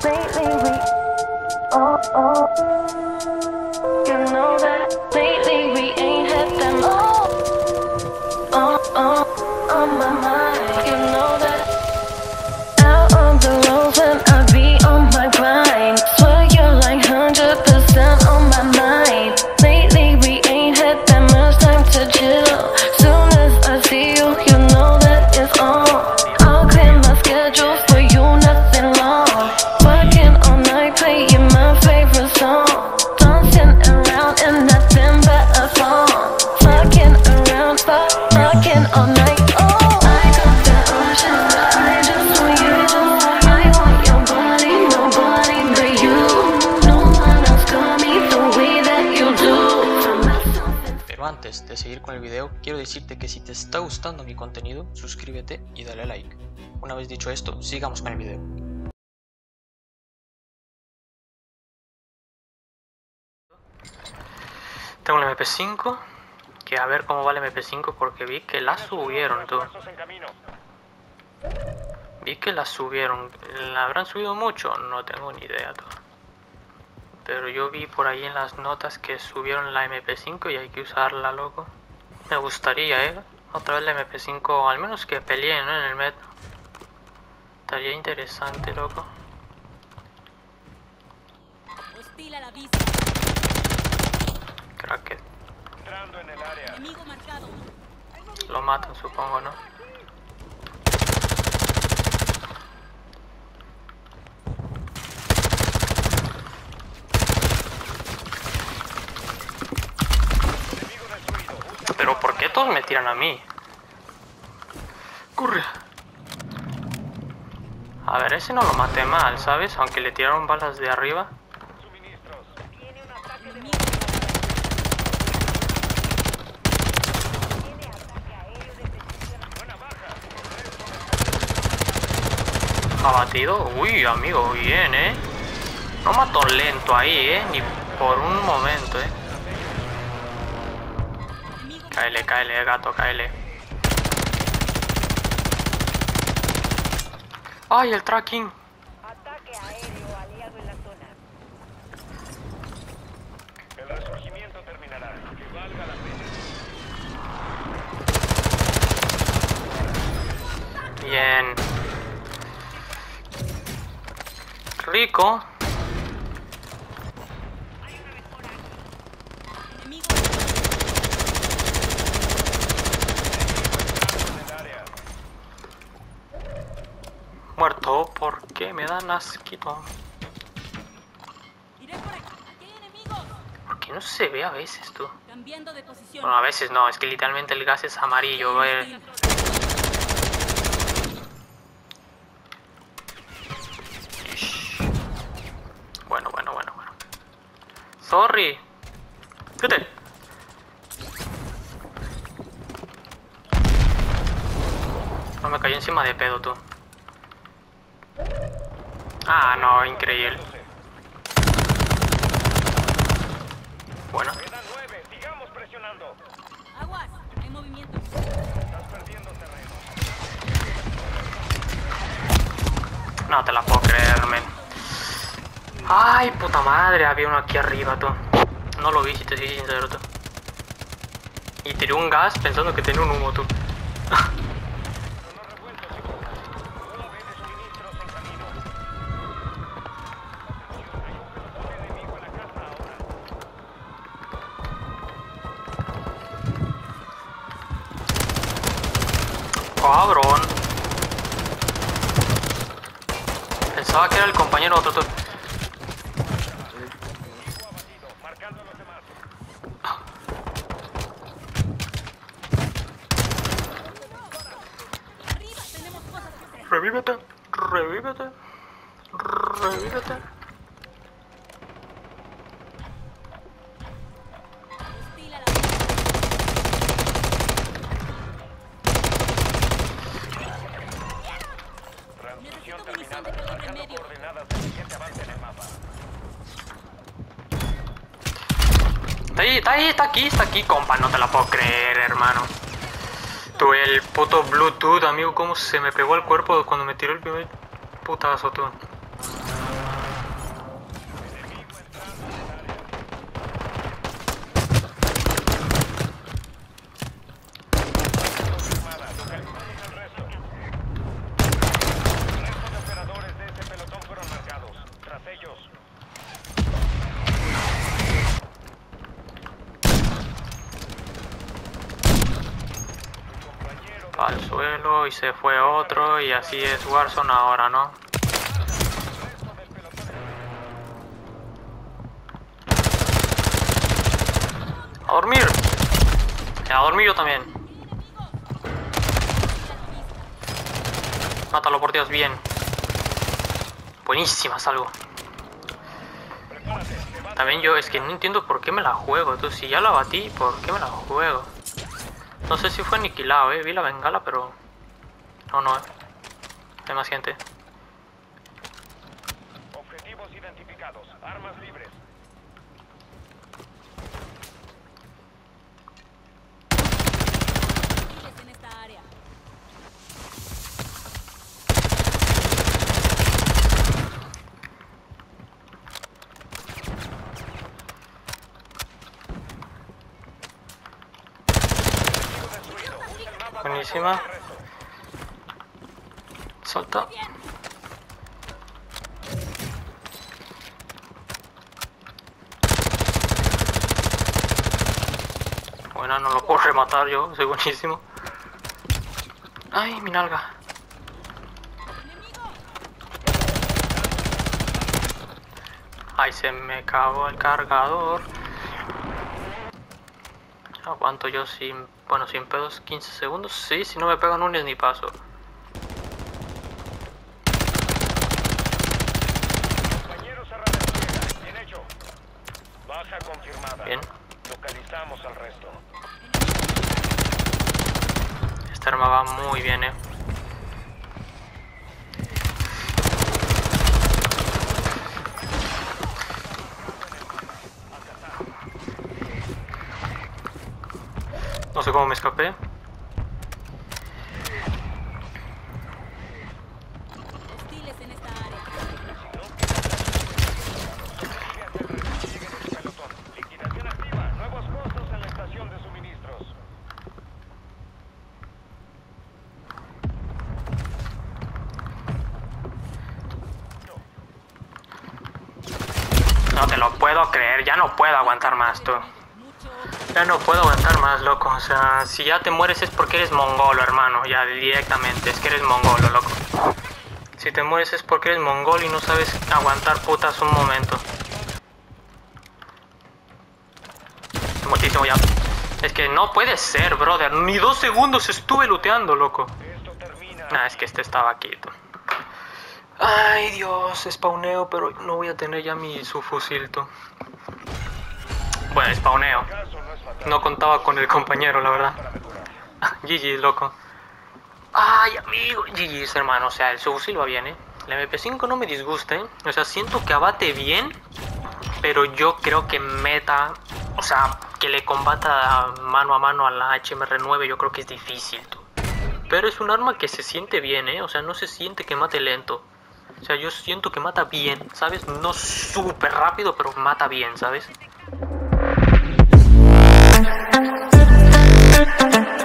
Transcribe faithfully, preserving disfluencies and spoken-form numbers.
lately we, oh, oh. You know that lately we ain't had them, oh, oh, oh, on my mind. You know that out on the road when I be on my grind. Swear you're like hundred percent on my mind. Lately we ain't had that much time to chill. Soon as I see you, you know that it's on. I'll clear my schedule for you, nothing long. Working all night, playing my favorite song. Dancing around and nothing but a song. Fucking around, fuck, fucking all night. Oh, I got the ocean, I just want you. I want your body, nobody but you. No one else got me the way that you do. Pero antes de seguir con el video, quiero decirte que si te está gustando mi contenido, suscríbete y dale like. Una vez dicho esto, sigamos con el video. Tengo el M P cinco, que a ver cómo va el M P cinco porque vi que la subieron, tú. Vi que la subieron. ¿La habrán subido mucho? No tengo ni idea, tú. Pero yo vi por ahí en las notas que subieron la M P cinco y hay que usarla, loco. Me gustaría, eh. Otra vez la M P cinco, al menos que peleen, ¿no? En el meta. Estaría interesante, loco. Hostil a la vista. Cracket. Entrando en el área. Enemigo marcado. Lo matan, supongo, ¿no? Enemigo destruido. Usa Pero ¿por qué todos me tiran a mí? Corre. A ver, ese no lo maté mal, ¿sabes? Aunque le tiraron balas de arriba. suministros. Enemigo. Buena baja. Abatido. Uy, amigo, bien, ¿eh? No mató lento ahí, ¿eh? Ni por un momento, ¿eh? Enemigo. Cáele, cáele, gato, cáele. ¡Ay, el tracking! Ataque aéreo aliado en la zona. El resurgimiento terminará. Que valga la pena. Bien. Rico. Enemigo. En el área. Muerto, ¿por qué me dan asquito? Iré por aquí. Aquí hay enemigos. ¿Por qué no se ve a veces, tú? Cambiando de posición. Bueno, a veces no, es que literalmente el gas es amarillo, eh. Ish. Bueno, bueno, bueno, bueno. Sorry. Vete. No me cayó encima de pedo, tú. Ah, no, increíble. Bueno. Quedan nueve. Sigamos presionando. Aguas. Hay movimiento. Estás perdiendo terreno. No te la puedo creer, men. Ay, puta madre, había uno aquí arriba, tú. No lo vi, si te soy sincero, tú. Y tiré un gas pensando que tenía un humo, tú. No revueltos. U A V de suministros en camino. Un enemigo en la casa ahora. Cabrón. Pensaba que era el compañero otro, tú. Enemigo abatido. Marcando a los demás. Arriba tenemos cosas que hacer. Revívete, revívete, revívete. Hostil a la vista. Transmisión Necesito terminada. munición de calibre Marcando medio. coordenadas del siguiente avance en el mapa. Está ahí, está ahí, está aquí, está aquí, compa, no te la puedo creer, hermano. Tú, el puto Bluetooth, amigo, cómo se me pegó al cuerpo cuando me tiró el primer putazo, tú. al suelo y se fue otro y así es Warzone ahora, ¿no? A dormir. A dormir yo también. Mátalo por Dios, bien. Buenísima, salgo. También yo, es que no entiendo por qué me la juego. Tú, si ya la batí, ¿por qué me la juego? No sé si fue aniquilado, eh. Vi la bengala, pero... No, no, eh. Hay más gente. Objetivos identificados. Armas libres. Hostiles en esta área. Buenísima. Salta. Bueno, no lo puedo rematar yo, soy buenísimo. Ay, mi nalga. Ay, se me acabó el cargador. Aguanto yo sin... Bueno, sin pedos, quince segundos. Sí, si no me pegan un ni paso. Compañeros a radioactividad. Bien hecho. Baja confirmada. Bien. Localizamos al resto. Esta arma va muy bien, eh. No sé cómo me escapé. Hostiles en esta área. Liquidación activa. Nuevos costos en la estación de suministros. No te lo puedo creer, ya no puedo aguantar más, tú. Ya no puedo aguantar más, loco. O sea, si ya te mueres es porque eres mongolo, hermano. Ya directamente, es que eres mongolo, loco. Si te mueres es porque eres mongolo y no sabes aguantar putas un momento. Estoy muertísimo ya. Es que no puede ser, brother. Ni dos segundos estuve looteando, loco. Esto termina. Ah, es que este estaba aquí, tú. Ay, Dios, spawneo, pero no voy a tener ya mi subfusil, tú. Bueno, spawneo. Caso no es fatal. No contaba con el compañero, la verdad. G G, loco. Ay, amigo. G G, hermano. O sea, el subfusil va bien, ¿eh? La M P cinco no me disgusta, ¿eh? O sea, siento que abate bien, pero yo creo que meta... O sea, que le combata mano a mano a la H M R nueve yo creo que es difícil, tú. Pero es un arma que se siente bien, ¿eh? O sea, no se siente que mate lento. O sea, yo siento que mata bien, ¿sabes? No súper rápido, pero mata bien, ¿sabes?